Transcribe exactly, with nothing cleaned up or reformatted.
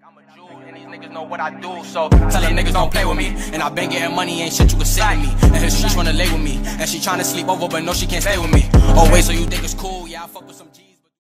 I'm a Jew, and these niggas know what I do, so tell them niggas don't play with me. And I been getting money, ain't shit you can say to me. And his streets wanna lay with me, and she tryna sleep over, but no, she can't stay with me. Oh wait, so you think it's cool? Yeah, I fuck with some G's.